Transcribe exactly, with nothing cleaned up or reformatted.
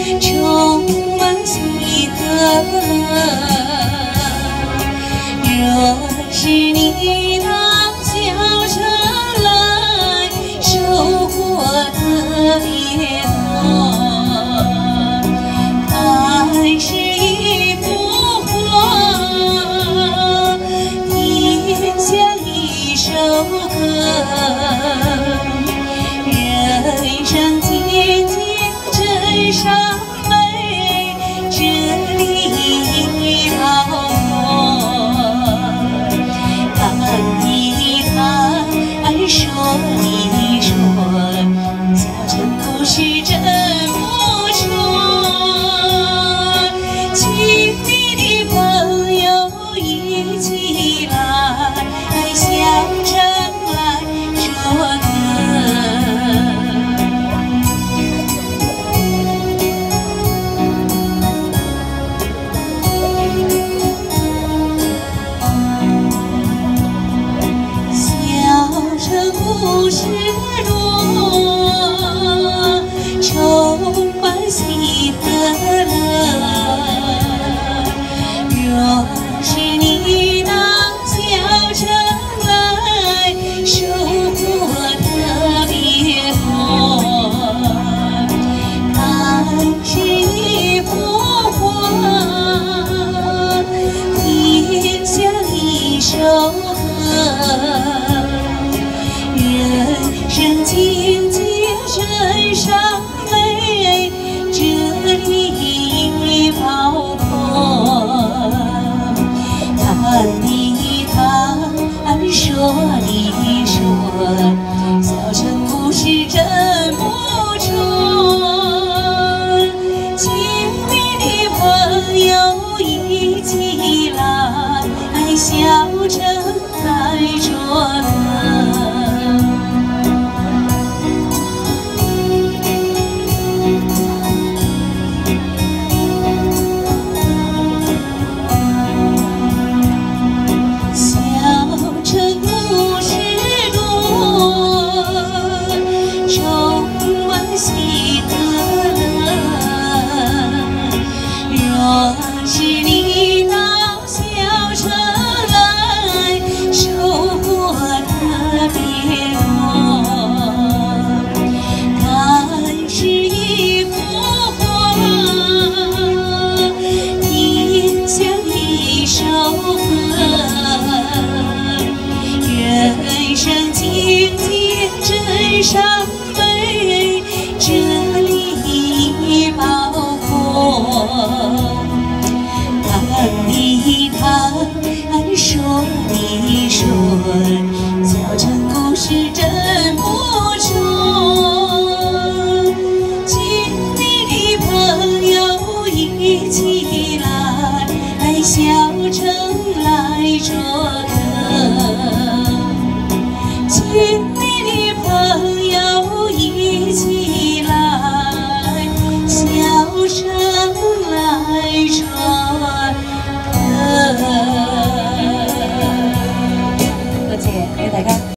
充满喜乐。若是你到小城来，收获特别多。 爱是一幅画，天像一首歌，人生渐渐真善美，这里好过。谈一谈，说一说，小城故事真不错。 亲密的朋友一起来，小城来说歌。小城故事多，充满喜和乐。 若是你到小城来，收获特别多。爱是一幅画，天像一首歌，人生境界真善美，这里包括。 谈一谈，说一说，小城故事真不错。亲密的朋友一起来，小城来说歌。 喜和乐，若是你到小城来，收获特别多。爱是一幅画，天像一首歌，人生境界真善美。 这里包括谈一谈，说一说，小城故事真不错。亲密的朋友一起来，小